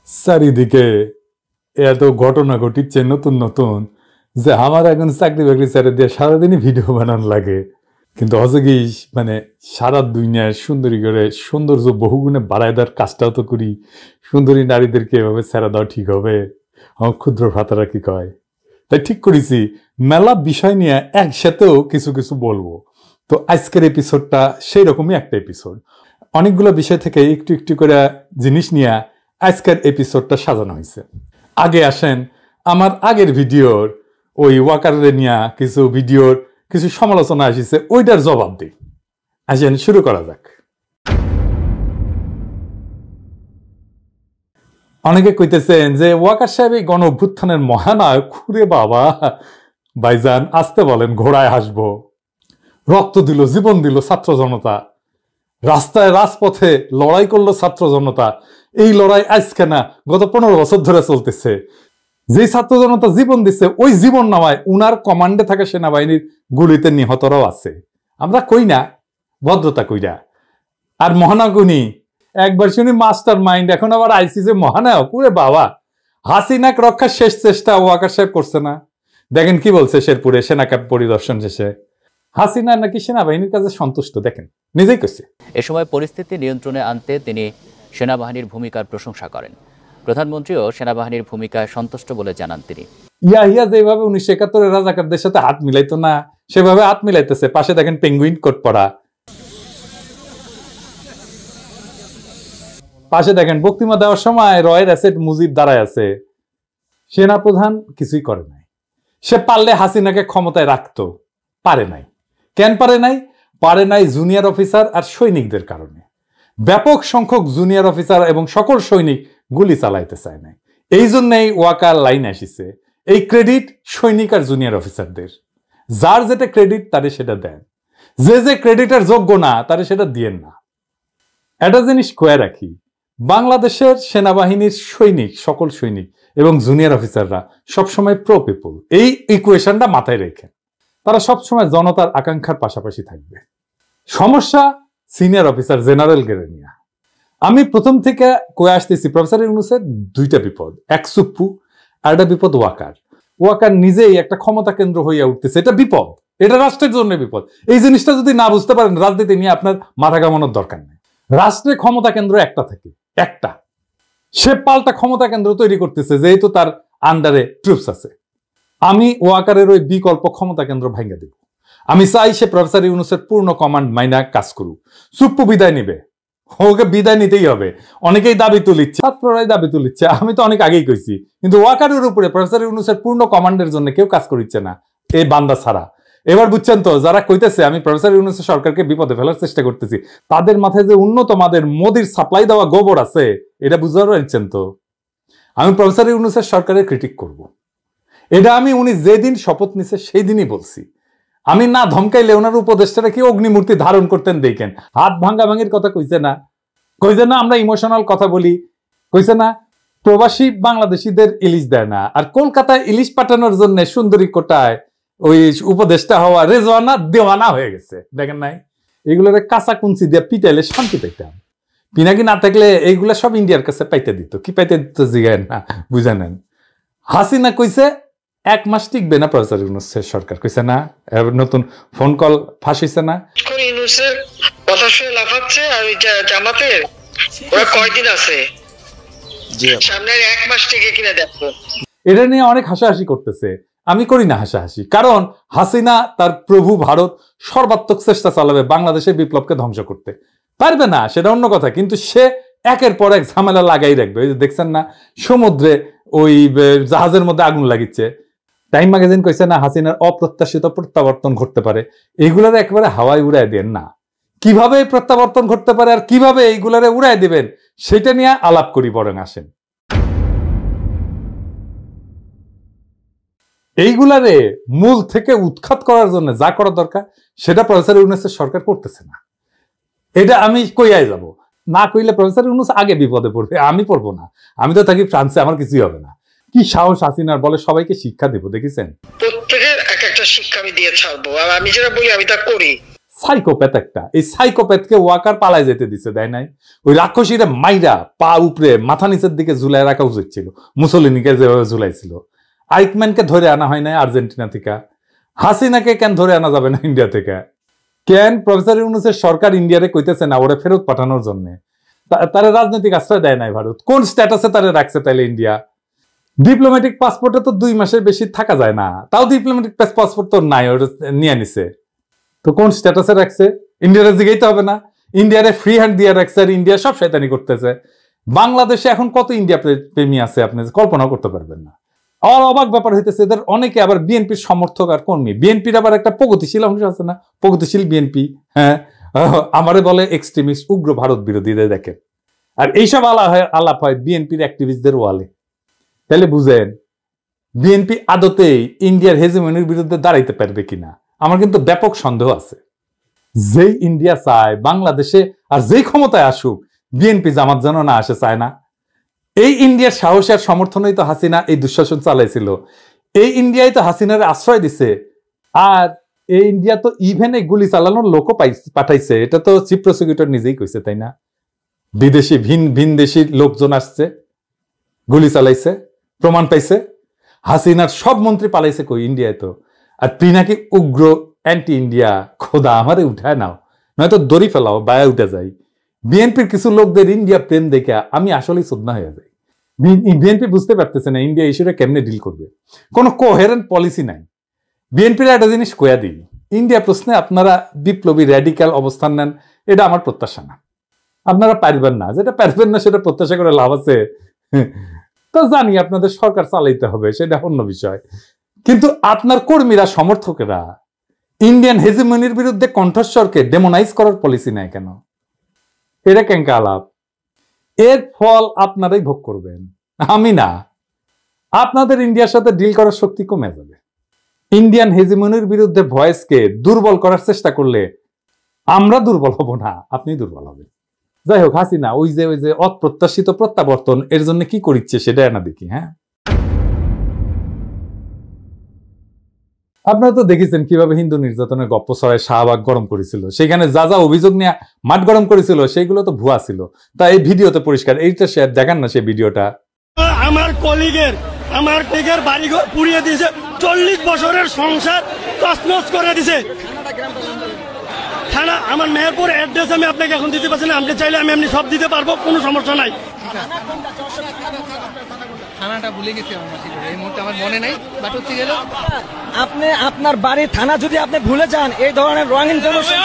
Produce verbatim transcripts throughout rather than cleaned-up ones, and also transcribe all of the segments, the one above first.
চারিদিকে এত ঘটনা ঘটিচ্ছে নতুন নতুন যে আমার এখন চাকরি বাকরি ছেড়ে দিয়ে সারাদিনই ভিডিও বানানো লাগে। কিন্তু হচ্ছে কি মানে সারা দুনিয়ায় সুন্দরী করে সৌন্দর্য বহুগুণে বাড়ায় দেওয়ার কাজটাও তো করি। সুন্দরী নারীদেরকে এভাবে ছেড়ে দেওয়া ঠিক হবে? আমার ক্ষুদ্র ভ্রাতারা কি কয়। তাই ঠিক করেছি মেলা বিষয় নিয়ে একসাথেও কিছু কিছু বলবো। তো আজকের এপিসোডটা সেই রকমই একটা এপিসোড, অনেকগুলো বিষয় থেকে একটু একটু করে জিনিস নিয়ে আজকের এপিসোডটা সাজানো হয়েছে। আগে আসেন আমার আগের ভিডিওর ওই ওয়াকারে নিয়ে কিছু ভিডিওর কিছু সমালোচনা আসিছে, ওইটার জবাব দিই। আসেন শুরু করা যাক। অনেকে কইতেছেন যে ওয়াকার সাহেব এই গণ অভ্যুত্থানের মহানায়ক। খুরে বাবা ভাইজান আসতে বলেন, ঘোড়ায় হাসবো। রক্ত দিল, জীবন দিল ছাত্র জনতা, রাস্তায় রাজপথে লড়াই করলো ছাত্র জনতা। এই লড়াই আজকে না, গত পনেরো বছর ধরে চলতেছে। যে ছাত্র জনতা জীবন দিচ্ছে ওই জীবন নামায় উনার কমান্ডে থাকা সেনাবাহিনীর গুলিতে নিহতরাও আছে। আমরা কই না ভদ্রতা কইরা। আর মহানায়কনি একবার শুনি মাস্টার মাইন্ড, এখন আবার আইসি যে মহানায়ক। ওরে বাবা, হাসিনাক রক্ষার শেষ চেষ্টা ওয়াকার সাহেব করছে না? দেখেন কি বলছে শেরপুরে সেনা ক্যাম্প পরিদর্শন শেষে। হাসিনা নাকি সেনাবাহিনীর কাছে সন্তুষ্ট, দেখেন নিজেই করছে। এ সময় পরিস্থিতি নিয়ন্ত্রণে আনতে তিনি সেনাবাহিনীর ভূমিকার প্রশংসা করেন। প্রধানমন্ত্রীও সেনাবাহিনীর ভূমিকায় সন্তুষ্ট বলে জানান তিনি। ইয়া ইয়া যেভাবে উনিশশো একাত্তরের রাজাকারদের সাথে হাত মিলাইতো না, সেভাবে হাত মিলাইতেছে। পাশে দেখেন পেঙ্গুইন কোট পরা, পাশে দেখেন বক্তৃতা দেওয়ার সময় রয়ের অ্যাসেট মুজিব দাঁড়ায় আছে। সেনাপ্রধান কিছুই করে নাই। সে পারলে হাসিনাকে ক্ষমতায় রাখতো, পারে নাই। কেন পারে নাই? পারে নাই জুনিয়র অফিসার আর সৈনিকদের কারণে। ব্যাপক সংখ্যক জুনিয়র অফিসার এবং সকল সৈনিক গুলি চালাইতে চায় নাই। এই জন্যই ওয়াকার লাইন আসিছে, এই ক্রেডিট সৈনিক আর জুনিয়র অফিসারদের। যার যেটা ক্রেডিট তারে সেটা দেন, যে যে ক্রেডিটের যোগ্য না তারে সেটা দিয়েন না। একটা জিনিস কয়ে রাখি, বাংলাদেশের সেনাবাহিনীর সৈনিক, সকল সৈনিক এবং জুনিয়র অফিসাররা সবসময় প্রো পিপল। এই ইকুয়েশনটা মাথায় রেখে তারা সবসময় জনতার আকাঙ্ক্ষার পাশাপাশি থাকবে। সমস্যা সিনিয়র অফিসার জেনারেল গ্রেডে নিয়ে। আমি প্রথম থেকে কয়ে আসতেছি প্রফেসর ইউনূসের দুইটা বিপদ, এক সুপ্পু আর একটা বিপদ ওয়াকার। ওয়াকার নিজেই একটা ক্ষমতা কেন্দ্র হইয়া উঠতেছে, এটা বিপদ, এটা রাষ্ট্রের জন্য বিপদ। এই জিনিসটা যদি না বুঝতে পারেন রাজনীতি নিয়ে আপনার মাথা কামানোর দরকার নেই। রাষ্ট্রে ক্ষমতা কেন্দ্র একটা থাকে, একটা। সে পাল্টা ক্ষমতা কেন্দ্র তৈরি করতেছে যেহেতু তার আন্ডারে ট্রুপস আছে। আমি ওয়াকারের ওই বিকল্প ক্ষমতা কেন্দ্র ভাঙ্গা দেব। আমি চাই সে প্রফেসর ইউনূসের পূর্ণ কমান্ড মাইনা কাজ করুক। সুপ্পু বিদায় নিবে, ওকে বিদায় নিতেই হবে। অনেকেই দাবি তুলিচ্ছে, ছাত্ররাই দাবি তুলিচ্ছে, আমি তো অনেক আগেই কইছি। কিন্তু ওয়াকারের উপরে প্রফেসর ইউনূসের পূর্ণ কমান্ডের জন্য কেউ কাজ করিচ্ছে না, এই বান্দা ছাড়া। এবার বুঝছেন তো, যারা কইতেছে আমি প্রফেসর ইউনূসের সরকারকে বিপদে ফেলার চেষ্টা করতেছি, তাদের মাথায় যে উন্নত মাদের মোদির সাপ্লাই দেওয়া গোবর আছে, এটা বুঝতে পারছেন তো? আমি প্রফেসর ইউনূসের সরকারের ক্রিটিক করব। এটা আমি উনি যেদিন শপথ নিছে সেই দিনই বলছি। আমি না ধমকাইলে ওনার উপদেষ্টারা কি অগ্নিমূর্তি ধারণ করতেন দেখেন। হাত ভাঙ্গা ভাঙির কথা কইছে না, কইছে না আমরা ইমোশনাল কথা বলি, কইছে না প্রবাসী বাংলাদেশিদের ইলিশ দেয় না, আর কলকাতায় ইলিশ পাঠানোর জন্য সুন্দরী কোটায় ওই উপদেষ্টা হওয়া রেজওয়ানা দেওয়ানা হয়ে গেছে। দেখেন নাই? এগুলোর কাঁচা কুঞ্চি দিয়ে পিটাইলে শান্তি পেতাম। পিনাকি না থাকলে এইগুলা সব ইন্ডিয়ার কাছে পাইতে দিত। কি পাইতে দিত জিগায় না, বুঝা নেন। হাসিনা কইছে এক মাস টিকবে না প্রফেসর ইউনূসের সরকার, কইছে না? নতুন ফোন কল ফাঁস হইছে না? ইউনূসের কথা শুনে লাফাচ্ছে আর জামাতের ওরা কয়দিন আছে, সামনে এক মাস টিকে কিনা দেখো। এটা নিয়ে অনেক হাসাহাসি করতেছে। আমি করি না হাসাহাসি, কারণ হাসিনা তার প্রভু ভারত সর্বাত্মক চেষ্টা চালাবে বাংলাদেশের বিপ্লবকে ধ্বংস করতে। পারবে না সেটা অন্য কথা, কিন্তু সে একের পর এক ঝামেলা লাগাই রাখবে। ওই যে দেখছেন না সমুদ্রে ওই জাহাজের মধ্যে আগুন লাগিচ্ছে। টাইম ম্যাগাজিন কইছে না হাসিনার অপ্রত্যাশিত প্রত্যাবর্তন ঘটতে পারে। এইগুলার একেবারে হাওয়ায় উড়াই দেন না। কিভাবে প্রত্যাবর্তন ঘটতে পারে আর কিভাবে এইগুলারে উড়াই দিবেন সেটা নিয়ে আলাপ করি বরং। আসেন, এইগুলারে মূল থেকে উৎখাত করার জন্য যা করা দরকার সেটা প্রফেসর ইউনূসের সরকার করতেছে না। এটা আমি কইয়াই যাব না, কইলে প্রফেসর ইউনূস আগে বিপদে পড়বে, আমি পড়বো না। আমি তো থাকি ফ্রান্সে, আমার কিছুই হবে না। কি সাহস হাসিনার, বলে সবাইকে শিক্ষা দেব। দেখেছেন, প্রত্যেকের এক একটা শিক্ষা আমি দিয়ে ছাড়বো, আর আমি যেটা বলি আমি তা করি। সাইকোপ্যাথ একটা। এই সাইকোপ্যাথকে ওয়াকার পালায় যেতে দিছে, দেয় নাই? ওই রাক্ষসীরা মাইরা পা উপরে মাথা নিচের দিকে ঝুলাই রাখা উচিত ছিল, মুসলিনীকে যেভাবে ঝুলাইছিল। আইকম্যানকে ধরে আনা হয় নাই আর্জেন্টিনা থেকে? হাসিনাকে কেন ধরে আনা যাবে না ইন্ডিয়া থেকে? কেন প্রফেসর ইউনূসের সরকার ইন্ডিয়ারে কইতেছে না ওরে ফেরত পাঠানোর জন্য? তারা রাজনৈতিক আশ্রয় দেয় নাই ভারত? কোন স্ট্যাটাসে তারা রাখছে তাইলে ইন্ডিয়া? ডিপ্লোম্যাটিক পাসপোর্টে তো দুই মাসের বেশি থাকা যায় না, তাও ডিপ্লোম্যাটিক পাসপোর্ট তো নাই, ওটা নিয়ে নিছে। তো কোন স্ট্যাটাসে রাখছে? ইন্ডিয়ারে জিগাইতে হবে না? ইন্ডিয়ারে ফ্রি হ্যান্ড দিয়ে রাখছে, আর ইন্ডিয়া সব শয়তানি করতেছে। বাংলাদেশে এখন কত ইন্ডিয়া প্রেমী আছে আপনি কল্পনা করতে পারবেন না। আর অবাক ব্যাপার হইতেছে, এদের অনেকে আবার বিএনপির সমর্থক আর কর্মী। বিএনপির আবার একটা প্রগতিশীল অংশ আছে না, প্রগতিশীল বিএনপি, হ্যাঁ, আমারে বলে এক্সট্রিমিস্ট, উগ্র ভারত বিরোধীদের দেখে। আর এইসব আলাপ হয় আলাপ হয় বিএনপির অ্যাক্টিভিস্টদের ওয়ালে। তাহলে বুঝেন বিএনপি আদতেই ইন্ডিয়ার হেজেমনির বিরুদ্ধে দাঁড়াইতে পারবে কিনা? আমার কিন্তু ব্যাপক সন্দেহ আছে। যেই ইন্ডিয়া চায় বাংলাদেশে আর যেই ক্ষমতায় আসুক, বিএনপি জামাত যেন না আসে চায় না। এই ইন্ডিয়ার সাহস আর সমর্থনই তো হাসিনা এই দুঃশাসন চালাইছিল। এই ইন্ডিয়াই তো হাসিনার আশ্রয় দিছে। আর এই ইন্ডিয়া তো ইভেন এই গুলি চালানোর লোকও পাঠাইছে, এটা তো চিফ প্রসিকিউটর নিজেই কইছে, তাই না? বিদেশি ভিন ভিন দেশি লোকজন আসছে, গুলি চালাইছে, প্রমাণ পাইছে। হাসিনার সব মন্ত্রী পালাইছে কই? ইন্ডিয়ায় তো। আর পিনাকি উগ্র অ্যান্টি ইন্ডিয়া, খোদা আমারে উঠায় নাও, নয়তো দড়ি ফেলাও, বায়া উঠে যাই। বিএনপির কিছু লোকদের ইন্ডিয়া প্রেম দেখে আমি আসলেই শ্রদ্ধা হয়ে যাই। বিএনপি বুঝতে পারতেছে না ইন্ডিয়া ইস্যুটা কেমনে ডিল করবে, কোনো কোহেরেন্ট পলিসি নাই। বিএনপির একটা জিনিস কয়া দিই, ইন্ডিয়া প্রশ্নে আপনারা বিপ্লবী র্যাডিক্যাল অবস্থান নেন, এটা আমার প্রত্যাশা না। আপনারা পারবেন না, যেটা পারবেন না সেটা প্রত্যাশা করে লাভ আছে? তো জানি আপনাদের সরকার চালাইতে হবে, সেটা অন্য বিষয়। কিন্তু আপনার কর্মীরা, সমর্থকেরা ইন্ডিয়ান হেজিমনির বিরুদ্ধে কণ্ঠস্বরকে ডেমোনাইজ করার পলিসি নেয় কেন? এটা কেঙ্কা আলাপ? এর ফল আপনারাই ভোগ করবেন, আমি না। আপনাদের ইন্ডিয়ার সাথে ডিল করার শক্তি কমে যাবে। ইন্ডিয়ান হেজিমনির বিরুদ্ধে ভয়েসকে দুর্বল করার চেষ্টা করলে আমরা দুর্বল হব না, আপনি দুর্বল হবেন। যাই হোক, হাসিনা ওই যে ওই যে অপ্রত্যাশিত প্রত্যাবর্তন, এর জন্য কি করিচ্ছে সেটা না দেখি। হ্যাঁ, আপনারা তো দেখেছেন কিভাবে হিন্দু নির্যাতনের গপ্প ছড়ায় শাহবাগ গরম করেছিল, সেখানে যা যা অভিযোগ নিয়ে মাঠ গরম করেছিল সেইগুলো তো ভুয়া ছিল। তাই এই ভিডিওতে পরিষ্কার, এইটা শেয়ার দেখান না সেই ভিডিওটা। আমার কলিগের আমার কলিগের বাড়িঘর পুড়িয়ে দিয়েছে, চল্লিশ বছরের সংসার তছনছ করে দিয়েছে। থানা আমার মেহেরপুর অ্যাড্রেস আমি আপনাকে এখন দিতে পারছি না, আপনি চাইলে আমি এমনি সব দিতে পারবো, কোনো সমস্যা নাই। থানাটা ভুলে গেছি আমার এই মুহূর্তে, আমার মনে নাই। বাট হচ্ছে গেল আপনি আপনার বাড়ির থানা যদি আপনি ভুলে যান, এই ধরনের রং ইনফরমেশন,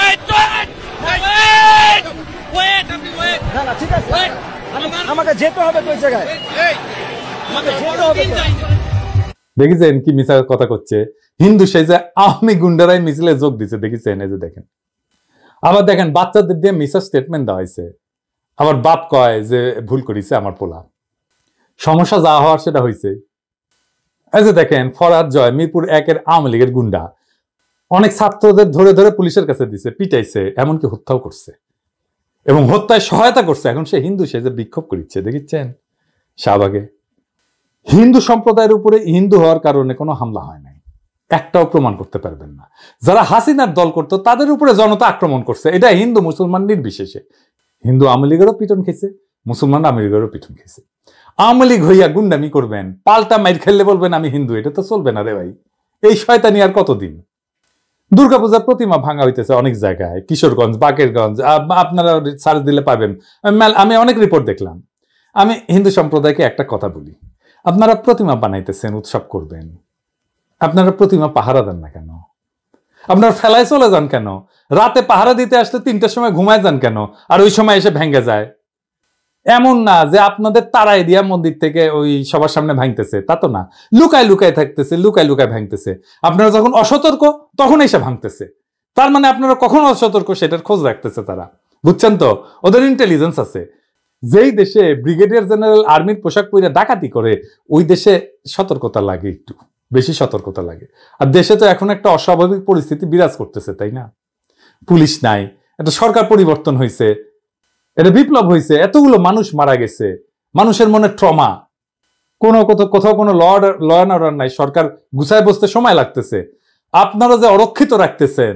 ঠিক আছে আমাকে যেতে হবে ওই জায়গায়, আমাকে যেতে হবে। দেখেছেন কি মিছা কথা করছে? হিন্দু সেজে আওয়ামী গুন্ডারাই মিছিলে যোগ দিচ্ছে, দেখেছেন? এই যে দেখেন, আবার দেখেন বাচ্চাদের দিয়ে মিছা স্টেটমেন্ট দেওয়া হয়েছে। আবার বাপ কয় যে ভুল করেছে আমার পোলা, সমস্যা যা হওয়ার সেটা হয়েছে। এই যে দেখেন ফরহাদ জয়, মিরপুর একের আওয়ামী লীগের গুন্ডা, অনেক ছাত্রদের ধরে ধরে পুলিশের কাছে দিছে, পিটাইছে, এমনকি হত্যাও করছে এবং হত্যায় সহায়তা করছে। এখন সে হিন্দু সেজে বিক্ষোভ করছে, দেখেছেন? শাহবাগে হিন্দু সম্প্রদায়ের উপরে হিন্দু হওয়ার কারণে কোনো হামলা হয় নাই, একটাও প্রমাণ করতে পারবেন না। যারা হাসিনার দল করতো তাদের উপরে জনতা আক্রমণ করছে, এটা হিন্দু মুসলমান নির্বিশেষে। হিন্দু আওয়ামী লীগেরও পিটন খেয়েছে, মুসলমান আওয়ামী লীগেরও পিটন খেয়েছে। আওয়ামী লীগ হইয়া গুন্ডামি করবেন, পাল্টা মাইর খেললে বলবেন আমি হিন্দু, এটা তো চলবে না রে ভাই। এই শয়তানি আর কতদিন? দুর্গাপূজার প্রতিমা ভাঙা হইতেছে অনেক জায়গায়, কিশোরগঞ্জ, বাকেরগঞ্জ, আপনারা সার্চ দিলে পাবেন। আমি অনেক রিপোর্ট দেখলাম। আমি হিন্দু সম্প্রদায়কে একটা কথা বলি, আপনারা প্রতিমা বানাইতেছেন, উৎসব করবেন, আপনারা প্রতিমা পাহারা দেন না কেন? আপনারা ফেলায় চলে যান কেন? রাতে পাহারা দিতে আসলে তিনটার সময় ঘুমায় যান কেন? আর ওই সময় এসে ভেঙে যায়। এমন না যে আপনাদের তারাই দিয়া মন্দির থেকে ওই সবার সামনে ভাঙতেছে, তা তো না। লুকায় লুকায় থাকতেছে, লুকায় লুকায় ভাঙতেছে। আপনারা যখন অসতর্ক তখন এসে ভাঙতেছে। তার মানে আপনারা কখন অসতর্ক সেটার খোঁজ রাখতেছে তারা, বুঝছেন তো? ওদের ইন্টেলিজেন্স আছে। যেই দেশে ব্রিগেডিয়ার জেনারেল আর্মির পোশাক পরে ডাকাতি করে, ওই দেশে সতর্কতা লাগে, একটু বেশি সতর্কতা লাগে। আর দেশে তো এখন একটা অস্বাভাবিক পরিস্থিতি বিরাজ করতেছে, তাই না? পুলিশ নাই, একটা সরকার পরিবর্তন হয়েছে, এটা বিপ্লব হয়েছে, এতগুলো মানুষ মারা গেছে, মানুষের মনে ট্রমা, কোনো কোথাও কোনো ল ল অ্যান্ড অর্ডার নাই, সরকার গুছায় বসতে সময় লাগতেছে। আপনারা যে অরক্ষিত রাখতেছেন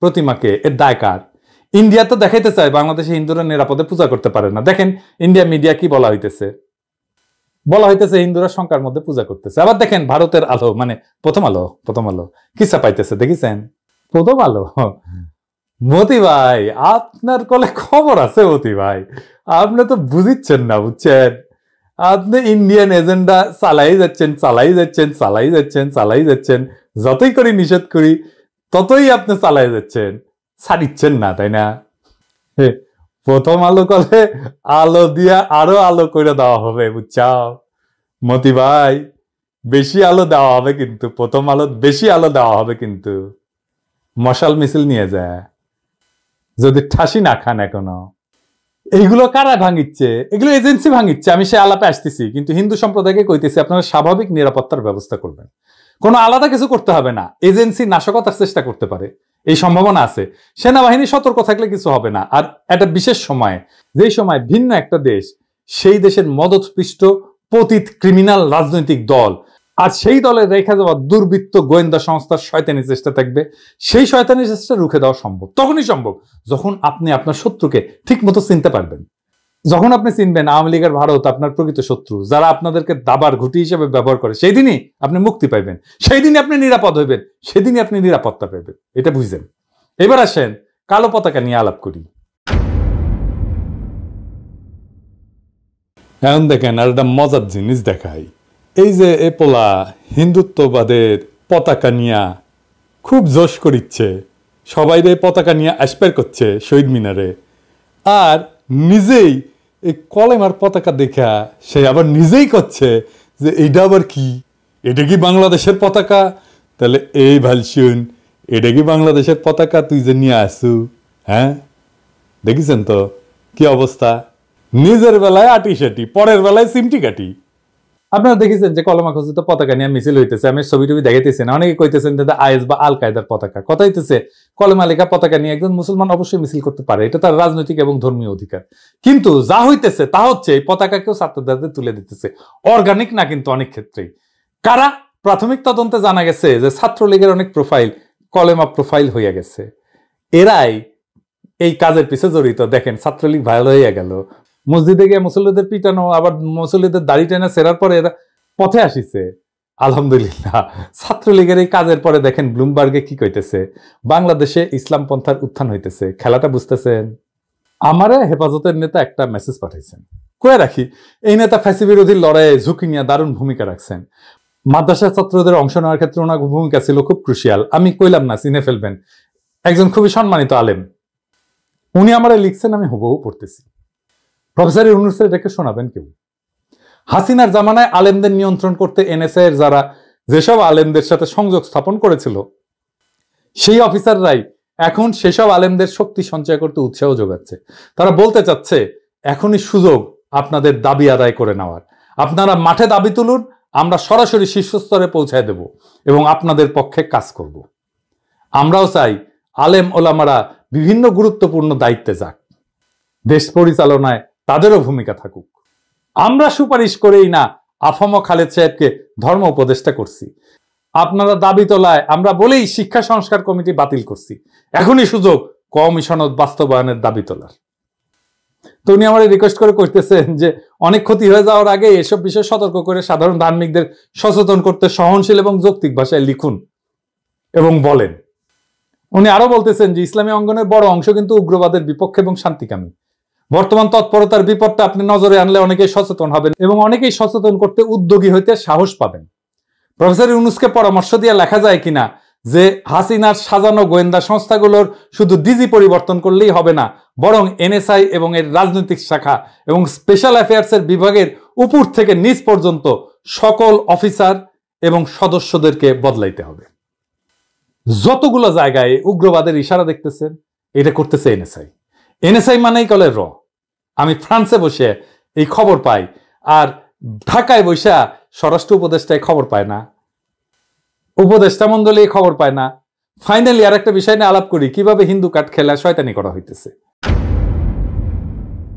প্রতিমাকে এর দায় কার? ইন্ডিয়া তো দেখাইতে চায় বাংলাদেশে হিন্দুরা নিরাপদে পূজা করতে পারে না। দেখেন ইন্ডিয়া মিডিয়া কি বলা হইতেছে, বলা হইতেছে হিন্দুরা শঙ্কার মধ্যে পূজা করতেছে। আবার দেখেন ভারতের আলো মানে প্রথম আলো প্রথম আলো কি ছাপাইতেছে দেখেছেন? প্রথম আলো, মতি ভাই আপনার কলে খবর আছে মতি ভাই, আপনি তো বুঝিচ্ছেন না বুঝছেন, আপনি ইন্ডিয়ান এজেন্ডা চালাই যাচ্ছেন চালাই যাচ্ছেন চালাই যাচ্ছেন চালাই যাচ্ছেন, যতই করি নিষেধ করি ততই আপনি চালাই যাচ্ছেন, ছাড়িচ্ছেন না, তাই না? প্রথম আলো কলে আলো দিয়া আরো আলো করে দেওয়া হবে বুঝছাও মতি ভাই, বেশি আলো দেওয়া হবে কিন্তু, প্রথম আলো বেশি আলো দেওয়া হবে কিন্তু, মশাল মিছিল নিয়ে যায় যদি ঠাসি না খান এখনো। এইগুলো কারা ভাঙিচ্ছে? এগুলো এজেন্সি ভাঙিচ্ছে। আমি সে আলাপে আসতেছি, কিন্তু হিন্দু সম্প্রদায়কে কইতেছি আপনারা স্বাভাবিক নিরাপত্তার ব্যবস্থা করবেন, কোনো আলাদা কিছু করতে হবে না। এজেন্সি নাশকতার চেষ্টা করতে পারে, এই সম্ভাবনা আছে। সেনাবাহিনী সতর্ক থাকলে কিছু হবে না। আর একটা বিশেষ সময়ে, যেই সময় ভিন্ন একটা দেশ, সেই দেশের মদতপৃষ্ট পতিত ক্রিমিনাল রাজনৈতিক দল আর সেই দলের রেখা যাওয়া দুর্বৃত্ত গোয়েন্দা সংস্থার শয়তানি চেষ্টা থাকবে, সেই শয়তানি চেষ্টা রুখে দেওয়া সম্ভব। তখনই সম্ভব যখন আপনি আপনার শত্রুকে ঠিক মতো চিনতে পারবেন, যখন আপনি চিনবেন আওয়ামী লীগের ভারত আপনার প্রকৃত শত্রু, যারা আপনাদেরকে দাবার ঘুঁটি হিসেবে ব্যবহার করে, সেই দিনই আপনি মুক্তি পাইবেন, সেই দিনই আপনি নিরাপদ হইবেন, সেদিনই আপনি নিরাপত্তা পাইবেন। এটা বুঝছেন? এবার আসেন কালো পতাকা নিয়ে আলাপ করি। এখন দেখেন আর একটা মজার জিনিস দেখাই। এই যে এ পোলা হিন্দুত্ববাদের পতাকা নিয়া খুব জোশ করিচ্ছে, সবাই রে পতাকা নিয়ে আসপার করছে শহীদ মিনারে, আর নিজেই এই কলেমার পতাকা দেখা সে আবার নিজেই করছে যে এইটা আবার কি, এটা কি বাংলাদেশের পতাকা? তাহলে এই ভাল শুন, এটা কি বাংলাদেশের পতাকা তুই যে নিয়ে আসু? হ্যাঁ দেখেছেন তো কি অবস্থা? নিজের বেলায় আটি সাটি, পরের বেলায় সিমটি কাটি। আপনারা দেখেছেন যে কলমা খচিত পতাকা নিয়ে মিছিল হইতেছে, আমি ছবি টবি দেখাইতেছি না, অনেকে কইতেছেন যে আইএস বা আল কায়দার পতাকা। কথা হইতেছে কলমা লেখা পতাকা নিয়ে একজন মুসলমান অবশ্যই মিছিল করতে পারে, এটা তার রাজনৈতিক এবং ধর্মীয় অধিকার। কিন্তু যা হইতেছে তা হচ্ছে এই পতাকাকেও ছাত্রদের তুলে দিতেছে, অর্গানিক না কিন্তু অনেক ক্ষেত্রেই। কারা? প্রাথমিক তদন্তে জানা গেছে যে ছাত্রলীগের অনেক প্রোফাইল কলেমা প্রোফাইল হইয়া গেছে, এরাই এই কাজের পিছে জড়িত। দেখেন ছাত্রলীগ ভাইরাল হইয়া গেল, মসজিদে গিয়ে মুসল্লিদের পিটানো, আবার মুসল্লিদের দাড়ি টেনে সেরার পরে এরা পথে আসিছে। আলহামদুলিল্লাহ ছাত্রলীগের এই কাজের পরে দেখেন ব্লুমবার্গে কি কইতেছে, বাংলাদেশে ইসলাম পন্থার উত্থান হইতেছে। খেলাটা বুঝতেছেন? আমারে হেফাজতের নেতা একটা মেসেজ পাঠাইছেন, কয়ে রাখি এই নেতা ফ্যাসি বিরোধী লড়াইয়ে ঝুঁকি নিয়ে দারুণ ভূমিকা রাখছেন, মাদ্রাসা ছাত্রদের অংশ নেওয়ার ক্ষেত্রে ওনার ভূমিকা ছিল খুব ক্রুশিয়াল। আমি কইলাম না, চিনে ফেলবেন, একজন খুবই সম্মানিত আলেম। উনি আমারে লিখছেন, আমি হুবহু পড়তেছি। প্রফেসর ইউনূস এটাকে শোনাবেন কেউ? হাসিনার জামানায় আলেমদের নিয়ন্ত্রণ করতে এনএসআই এর যারা যেসব আলেমদের সাথে সংযোগ স্থাপন করেছিল, সেই অফিসাররাই এখন সেসব আলেমদের শক্তি সঞ্চয় করতে উৎসাহ যোগাচ্ছে। তারা বলতে চাচ্ছে এখনই সুযোগ আপনাদের দাবি আদায় করে নেওয়ার, আপনারা মাঠে দাবি তুলুন, আমরা সরাসরি শীর্ষস্তরে পৌঁছায় দেব এবং আপনাদের পক্ষে কাজ করব। আমরাও চাই আলেম ওলামারা বিভিন্ন গুরুত্বপূর্ণ দায়িত্বে যাক, দেশ পরিচালনায় তাদেরও ভূমিকা থাকুক। আমরা সুপারিশ করেই না আফম খালেদ সাহেবকে ধর্ম উপদেষ্টা করছি, আপনারা দাবি তোলায় আমরা বলেই শিক্ষা সংস্কার কমিটি বাতিল করছি, এখনই সুযোগ কমিশনত বাস্তবায়নের দাবি তোলার। তো উনি আমার রিকোয়েস্ট করে করতেছেন যে অনেক ক্ষতি হয়ে যাওয়ার আগে এসব বিষয়ে সতর্ক করে সাধারণ ধার্মিকদের সচেতন করতে সহনশীল এবং যৌক্তিক ভাষায় লিখুন এবং বলেন। উনি আরো বলতেছেন যে ইসলামী অঙ্গনের বড় অংশ কিন্তু উগ্রবাদের বিপক্ষে এবং শান্তিকামী। বর্তমান তৎপরতার বিপদটা আপনি নজরে আনলে অনেকেই সচেতন হবেন এবং অনেকেই সচেতন করতে উদ্যোগী হইতে সাহস পাবেন। প্রফেসর ইউনূসকে পরামর্শ দিয়ে লেখা যায় কিনা যে হাসিনার সাজানো গোয়েন্দা সংস্থাগুলোর শুধু ডিজি পরিবর্তন করলেই হবে না, বরং এনএসআই এবং এর রাজনৈতিক শাখা এবং স্পেশাল অ্যাফেয়ার্সের বিভাগের উপর থেকে নিচ পর্যন্ত সকল অফিসার এবং সদস্যদেরকে বদলাইতে হবে। যতগুলো জায়গায় উগ্রবাদের ইশারা দেখতেছেন, এটা করতেছে এনএসআই। এনএসআই মানেই কলে র। আমি ফ্রান্সে বসে এই খবর পাই, আর ঢাকায় বসে স্বরাষ্ট্র উপদেষ্টায় খবর পায় না, উপদেষ্টা মন্ডলী খবর পায় না। ফাইনালি আর একটা বিষয় নিয়ে আলাপ করি, কিভাবে হিন্দু কাঠ খেলা শয়তানি করা হইতেছে।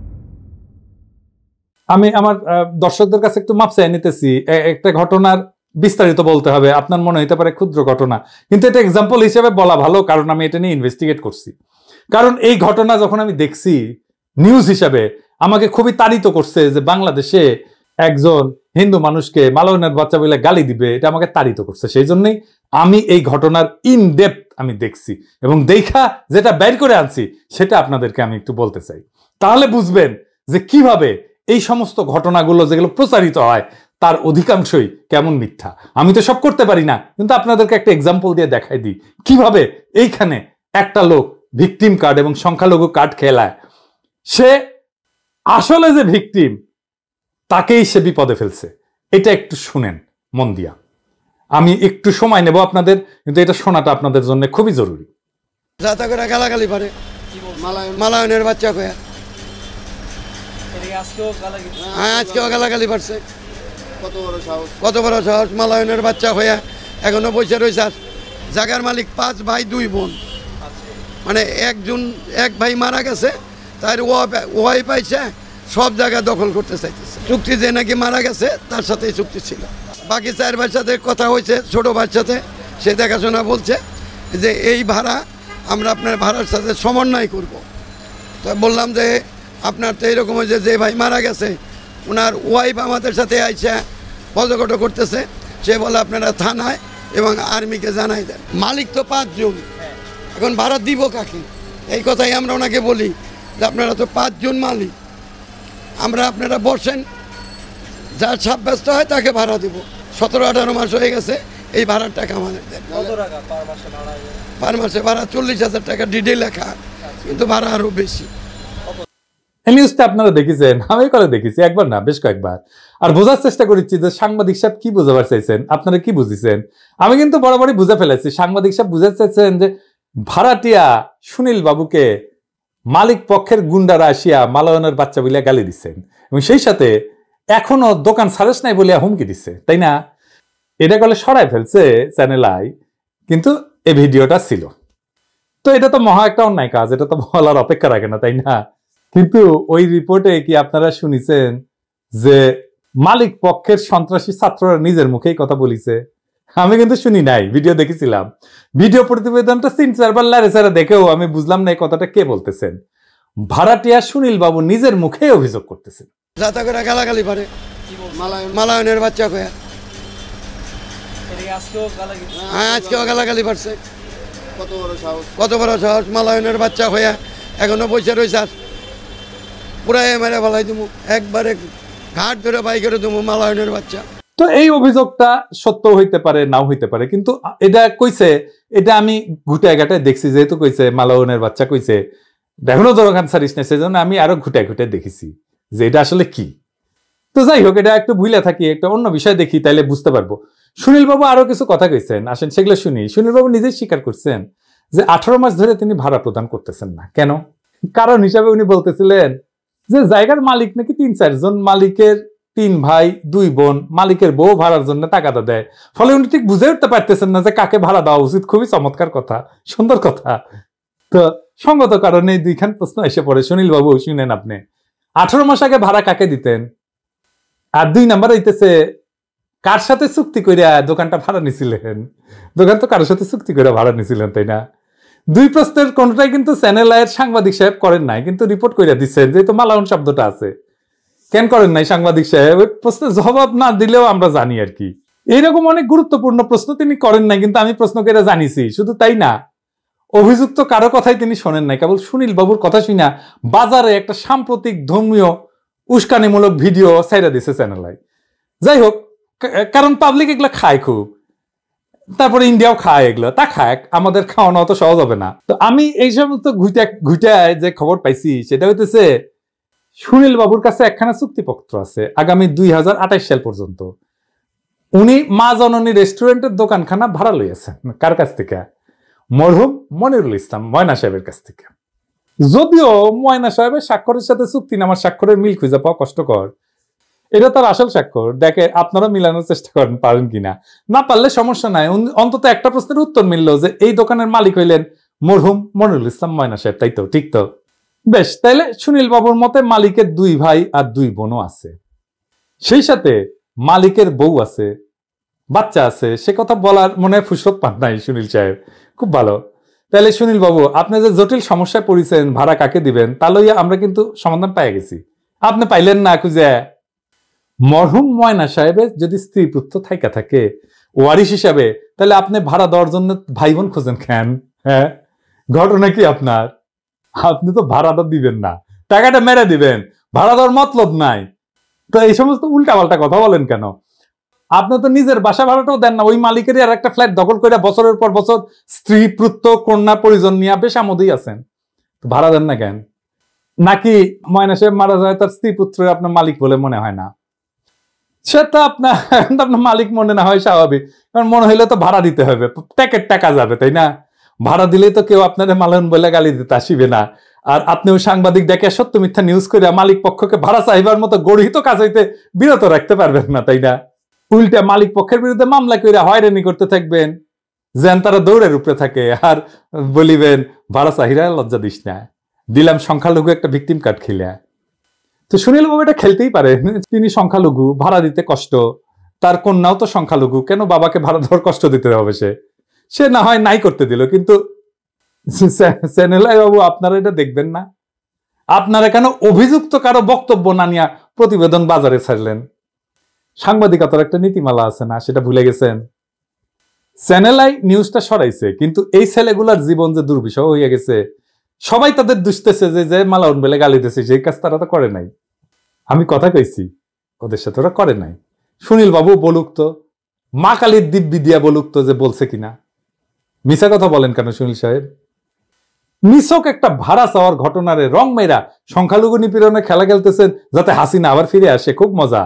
আমি আমার দর্শকদের কাছে একটু মাপ চাই নিতেছি। একটা ঘটনার বিস্তারিত বলতে হবে, আপনার মনে হতে পারে ক্ষুদ্র ঘটনা, কিন্তু এটা এক্সাম্পল হিসেবে বলা ভালো, কারণ আমি এটা নিয়ে ইনভেস্টিগেট করছি। কারণ এই ঘটনা যখন আমি দেখছি নিউজ হিসাবে, আমাকে খুবই তাড়িত করছে যে বাংলাদেশে একজন হিন্দু মানুষকে মালাউনের বাচ্চা বলে গালি দিবে, এটা আমাকে তাড়িত করছে। সেই জন্যই আমি এই ঘটনার ইন ডেপথ আমি দেখছি এবং দেখা যেটা বের করে আনছি সেটা আপনাদেরকে আমি একটু বলতে চাই, তাহলে বুঝবেন যে কিভাবে এই সমস্ত ঘটনাগুলো যেগুলো প্রচারিত হয় তার অধিকাংশই কেমন মিথ্যা। আমি তো সব করতে পারি না, কিন্তু আপনাদেরকে একটা এক্সাম্পল দিয়ে দেখাই দিই কিভাবে এইখানে একটা লোক ভিকটিম কার্ড এবং সংখ্যালঘু কার্ড খেলায়, সে আসলে যে ভিকটিম তাকেই সে বিপদে ফেলছে। এটা একটু শুনেন মন দিয়া, আমি একটু সময় নেব আপনাদের, কিন্তু এটা শোনাটা আপনাদের জন্য খুবই জরুরি। যাতা করে গালাগালি পারে মালায়নের বাচ্চা কয়া, হ্যাঁ আজকেও গালাগালি পারছে। কত বড় সাহস, মালায়নের বাচ্চা হইয়া এখনো বসে রয়েছে। জায়গার মালিক পাঁচ ভাই দুই বোন, মানে একজন এক ভাই মারা গেছে, তার ওয়াই পাইছে, সব জায়গা দখল করতে চাইতেছে। চুক্তি যে নাকি মারা গেছে তার সাথেই চুক্তি ছিল। বাকি চার ভাইয়ের সাথে কথা হয়েছে, ছোট ভাইয়ের সাথে, সে দেখাশোনা বলছে যে এই ভাড়া আমরা আপনার ভাড়ার সাথে সমন্বয় করব। তো বললাম যে আপনার তো এইরকম হয়েছে, যে ভাই মারা গেছে ওনার ওয়াইফ আমাদের সাথে আইসা পদকট করতেছে, সে বলে আপনারা থানায় এবং আর্মিকে জানাই দেন। মালিক তো পাঁচজন, এখন ভাড়া দিব কাকে? এই কথাই আমরা ওনাকে বলি যে আপনারা তো পাঁচজন মালিক, আমরা আপনারা বসেন, যার সাব্যস্ত হয় তাকে ভাড়া দিব। সতেরো আঠারো মাস হয়ে গেছে, এই ভাড়ার টাকা আমাদের দেন। পার মাসে ভাড়া চল্লিশ হাজার টাকা ডিডে লেখা, কিন্তু ভাড়া আরো বেশি। নিউজটা আপনারা দেখেছেন, আমি করে দেখেছি, একবার না বেশ কয়েকবার, আর বোঝার চেষ্টা করেছি যে সাংবাদিক সাহেব কি বোঝাবার চাইছেন, আপনারা কি বুঝেছেন। আমি কিন্তু বরাবরই বুঝে ফেলেছি, সাংবাদিক সাহেব বুঝাতে চাইছেন যে ভাড়াটিয়া সুনীল বাবুকে মালিক পক্ষের গুন্ডারা আসিয়া মালায়নের বাচ্চা বলিয়া গালি দিচ্ছেন এবং সেই সাথে এখনো দোকান সারেস নাই বলিয়া হুমকি দিচ্ছে, তাই না? এটা গলে সরাই ফেলছে চ্যানেল আই, কিন্তু এই ভিডিওটা ছিল। তো এটা তো মহা একটা অন্যায় কাজ, এটা তো বলার অপেক্ষা রাখে না, তাই না? কিন্তু ওই রিপোর্টে কি আপনারা শুনেছেন যে মালিক পক্ষের সন্ত্রাসী ছাত্ররা নিজের মুখেই কথা বলিছে? আমি কিন্তু শুনি নাই, ভিডিও দেখেছিলাম। ভিডিও প্রতিবেদনটা তিন চারবার লারে চারা দেখেও আমি বুঝলাম না এই কথাটা কে বলতেছেন। ভাড়াটিয়া সুনীল বাবু নিজের মুখেই অভিযোগ করতেছেন। যাতা করে গালাগালি পারে মালায়নের বাচ্চা কয়া, হ্যাঁ আজকেও গালাগালি পারছে। কত বড় সাহস, মালায়নের বাচ্চা হইয়া এখনো বসে রয়েছে। পুরাই মেরে ফেলাই দিব, একবারে ঘাট ধরে বাই করে দেবো মালায়নের বাচ্চা। তো এই অভিযোগটা সত্য হইতে পারে, নাও হইতে পারে, কিন্তু এটা কইছে, এটা আমি ঘুটায় ঘাটায় দেখছি, যেহেতু কইছে মালায়নের বাচ্চা কইছে, এখনো দোকান সারিস না, সেজন্য আমি আরো ঘুটায় ঘুটায় দেখেছি যে এটা আসলে কি। তো যাই হোক, এটা একটু ভুলে থাকি, একটা অন্য বিষয় দেখি, তাইলে বুঝতে পারবো। সুনীল বাবু আরো কিছু কথা কইছেন, আসেন সেগুলো শুনি। সুনীল বাবু নিজেই স্বীকার করছেন যে আঠারো মাস ধরে তিনি ভাড়া প্রদান করতেছেন না। কেন? কারণ হিসাবে উনি বলতেছিলেন যে জায়গার মালিক নাকি তিন চারজন, মালিকের তিন ভাই দুই বোন, মালিকের বউ ভাড়ার জন্য টাকাটা দেয়, ফলে উনি ঠিক বুঝে উঠতে পারতেছেন না যে কাকে ভাড়া দেওয়া উচিত। খুবই চমৎকার কথা, সুন্দর কথা। তো সঙ্গত কারণে দুইখান প্রশ্ন এসে পড়ে। সুনীল বাবু শুনেন, আপনি আঠারো মাস আগে ভাড়া কাকে দিতেন? আর দুই নাম্বার হইতেছে কার সাথে চুক্তি কইরা দোকানটা ভাড়া নিছিলেন? দোকান তো কারোর সাথে চুক্তি করে ভাড়া নিছিলেন, তাই না? দুই প্রশ্নের কোনটাই কিন্তু চ্যানেল আয়ের সাংবাদিক সাহেব করেন নাই, কিন্তু রিপোর্ট কইরা দিচ্ছেন, যেহেতু মালাউন শব্দটা আছে। কেন করেন নাই সাংবাদিক সাহেব? ওই প্রশ্নের জবাব না দিলেও আমরা জানি আর কি। এইরকম অনেক গুরুত্বপূর্ণ প্রশ্ন তিনি করেন নাই, কিন্তু আমি প্রশ্ন করে জানিছি। শুধু তাই না, অভিযুক্ত কারো কথাই তিনি শোনেন নাই, কেবল সুনীল বাবুর কথা শুনা বাজারে একটা সাম্প্রতিক ধর্মীয় উস্কানিমূলক ভিডিও ছাইরা দিছে চ্যানেলায়। যাই হোক, কারণ পাবলিক এগুলো খায় খুব, তারপরে ইন্ডিয়াও খায় এগুলো, তা খায়, আমাদের খাওয়ানো অত সহজ হবে না। তো আমি এই সমস্ত ঘুইটা ঘুইটায় যে খবর পাইছি সেটা হইতেছে সুনীল বাবুর কাছে একখানা চুক্তিপত্র আছে আগামী দুই হাজার আঠাইশ সাল পর্যন্ত। উনি মা জননী রেস্টুরেন্টের দোকানখানা ভাড়া লইয়াছেন। কার কাছ থেকে? মরহুম মনিরুল ইসলাম ময়না সাহেবের কাছ থেকে। যদিও ময়না সাহেবের স্বাক্ষরের সাথে চুক্তিনামার স্বাক্ষরের মিল খুঁজে পাওয়া কষ্টকর, এটা তার আসল স্বাক্ষর। দেখে আপনারা মিলানোর চেষ্টা করেন, পারেন কিনা। না পারলে সমস্যা নাই, অন্তত একটা প্রশ্নের উত্তর মিললো যে এই দোকানের মালিক হইলেন মরহুম মনিরুল ইসলাম ময়না সাহেব, তাই তো? ঠিক তো? বেশ, তাইলে সুনীল বাবুর মতে মালিকের দুই ভাই আর দুই বোনও আছে, সেই সাথে মালিকের বউ আছে, বাচ্চা আছে, সে কথা বলার মনে ফুরসত পান নাই সুনীল সাহেব। খুব ভালো। তাহলে সুনীল বাবু, আপনি যে জটিল সমস্যায় পড়েছেন ভাড়া কাকে দিবেন তা লইয়া আমরা কিন্তু সমাধান পাই গেছি। আপনি পাইলেন না খুঁজে। মরহুম ময়না সাহেবের যদি স্ত্রী পুত্র থাইকা থাকে ওয়ারিশ হিসাবে, তাহলে আপনি ভাড়া দেওয়ার জন্য ভাই বোন খোঁজেন কেন? হ্যাঁ, ঘটনা কি আপনার? আপনি তো ভাড়াটা দিবেন না, টাকাটা মেরে দিবেন, ভাড়া দেওয়ার মতলব নাই। তো এই সমস্ত উল্টা পাল্টা কথা বলেন কেন? আপনি তো নিজের বাসা ভাড়াটাও দেন না, ওই মালিকেরই আর একটা ফ্ল্যাট দখল করে বছরের পর বছর স্ত্রী পুত্র কন্যা পরিজন নিয়ে বেশ আমোদেই আছেন, ভাড়া দেন না কেন? নাকি ময়না সাহেব মারা যায় তার স্ত্রী পুত্র আপনার মালিক বলে মনে হয় না? সেটা আপনার আপনার মালিক মনে না হয় স্বাভাবিক, কারণ মনে হইলে তো ভাড়া দিতে হবে, প্যাকেট টাকা যাবে, তাই না? ভাড়া দিলেই তো কেউ আপনার মালায়ন বলে গালি দিতে আসিবে না। আর আপনিও সাংবাদিক দেখে সত্য মিথ্যা নিউজ করে মালিক পক্ষকে ভাড়া চাইবার মতো গড়িত কাজ হইতে বিরত রাখতে পারবেন না, তাই না? উল্টা মালিক পক্ষের বিরুদ্ধে মামলা করে হয়রানি করতে থাকবেন, যেন তারা দৌড়ের উপরে থাকে, আর বলিবেন ভাড়া চাহিরা লজ্জা দিস না, দিলাম সংখ্যালঘু একটা ভিকটিম কার্ড খেলে। তো সুনীল বাবু এটা খেলতেই পারে, তিনি সংখ্যালঘু, ভাড়া দিতে কষ্ট, তার কন্যাও তো সংখ্যালঘু, কেন বাবাকে ভাড়া দেওয়ার কষ্ট দিতে হবে? সে সে না হয় নাই করতে দিল, কিন্তু সেনেলাই বাবু আপনারা এটা দেখবেন না? আপনারা কেন অভিযুক্ত কারো বক্তব্য না নিয়ে প্রতিবেদন বাজারে ছাড়লেন? সাংবাদিকতার একটা নীতিমালা আছে না, সেটা ভুলে গেছেন? চ্যানেলাই নিউজটা সরাইছে, কিন্তু এই ছেলেগুলার জীবন যে দুর্বিষহ হয়ে গেছে, সবাই তাদের দুষতেছে যে যে মালাউন বেলে গালি দিতেছে, সেই কাজ তারা তো করে নাই। আমি কথা কইছি, ওদের সাথে ওরা করে নাই। সুনীল বাবু বলুক তো, মা কালীর দিব্যি দিয়া বলুক তো যে বলছে কিনা। মিছা কথা বলেন কেন সুনীল সাহেব? নিছক একটা ভাড়া চাওয়ার ঘটনারে রং মেয়েরা সংখ্যালঘু নিপীড়নে খেলা খেলতেছেন যাতে হাসিনা আবার ফিরে আসে, খুব মজা।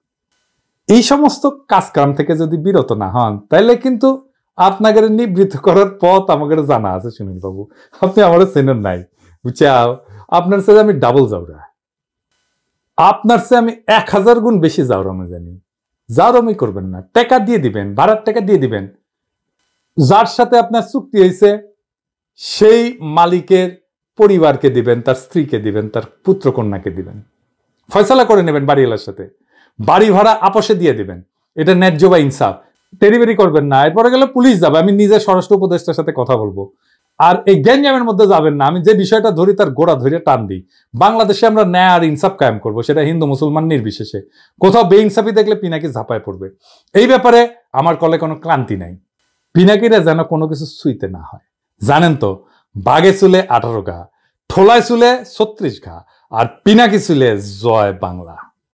এই সমস্ত কাজকাম থেকে যদি বিরত না হন, তাহলে কিন্তু আপনাদের নিবৃত্ত করার পথ আমাদের জানা আছে সুনীল বাবু। আপনি আমার চেনেন নাই, বুঝাও? আপনার চেয়ে আমি ডাবল যাওরা, আপনার চেয়ে আমি এক হাজার গুণ বেশি যাওরামে জানি। যাওরামি করবেন না, টাকা দিয়ে দিবেন, ভাড়ার টাকা দিয়ে দিবেন। যার সাথে আপনার চুক্তি হয়েছে সেই মালিকের পরিবারকে দিবেন, তার স্ত্রীকে দিবেন, তার পুত্র কন্যাকে দিবেন, ফয়সালা করে নেবেন বাড়িওয়ালার সাথে, বাড়ি ভাড়া আপসে দিয়ে দিবেন। এটা ন্যায্য বা ইনসাফ। টেরিবেরি করবেন না, এরপরে গেলে পুলিশ যাবে, আমি নিজে স্বরাষ্ট্র উপদেষ্টার সাথে কথা বলবো। আর এই গ্যাঞ্জামের মধ্যে যাবেন না, আমি যে বিষয়টা ধরি তার গোড়া ধরে টান দিই। বাংলাদেশে আমরা ন্যায় আর ইনসাফ কায়েম করবো, সেটা হিন্দু মুসলমান নির্বিশেষে। কোথাও বেইনসাফি দেখলে পিনাকি ঝাঁপায় পড়বে। এই ব্যাপারে আমার কলে কোনো ক্লান্তি নাই। পিনাকিরা যেন কোনো কিছু ছুঁইতে না হয়। জানেন তো, বাঘে চুলে আঠারো ঘা, ঠোলায় চুলে ছত্রিশ ঘা, আর পিনাকি চুলে জয় বাংলা।